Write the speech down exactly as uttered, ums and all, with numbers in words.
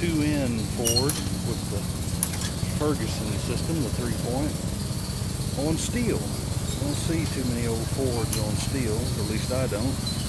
two-in Ford with the Ferguson system, the three-point, on steel. Don't see too many old Fords on steel, at least I don't.